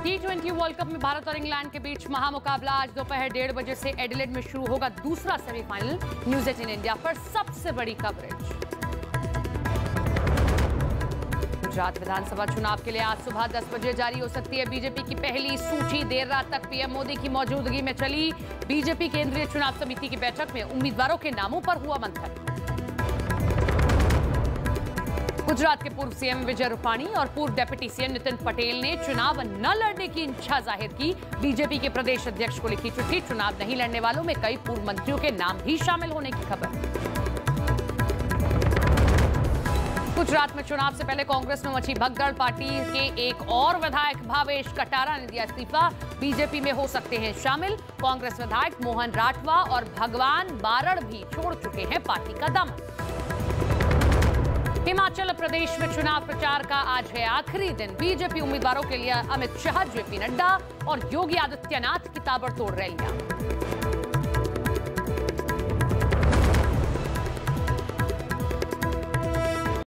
T20 world cup में भारत और England के बीच महामुकाबला आज दोपहर 1:30 बजे से एडिलेड में शुरू होगा दूसरा सेमीफाइनल। न्यूज 18 इंडिया पर सबसे बड़ी कवरेज। गुजरात विधानसभा चुनाव के लिए आज सुबह 10 बजे जारी हो सकती है बीजेपी की पहली सूची। देर रात तक पीएम मोदी की मौजूदगी में चली बीजेपी केंद्रीय चुनाव समिति की बैठक में उम्मीदवारों के नामों पर हुआ मंथन। गुजरात के पूर्व सीएम विजय रूपाणी और पूर्व डिप्टी सीएम नितिन पटेल ने चुनाव न लड़ने की इच्छा जाहिर की। बीजेपी के प्रदेश अध्यक्ष को लिखी चिट्ठी। चुनाव नहीं लड़ने वालों में कई पूर्व मंत्रियों के नाम भी शामिल होने की खबर। गुजरात में चुनाव से पहले कांग्रेस में मची भगदड़। पार्टी के एक और विधायक भावेश कटारा ने दिया इस्तीफा। बीजेपी में हो सकते हैं शामिल। कांग्रेस विधायक मोहन राठवा और भगवान बारड़ भी छोड़ चुके हैं पार्टी का दम। हिमाचल प्रदेश में चुनाव प्रचार का आज है आखिरी दिन। बीजेपी उम्मीदवारों के लिए अमित शाह, जेपी नड्डा और योगी आदित्यनाथ की ताबड़तोड़ रैलियां।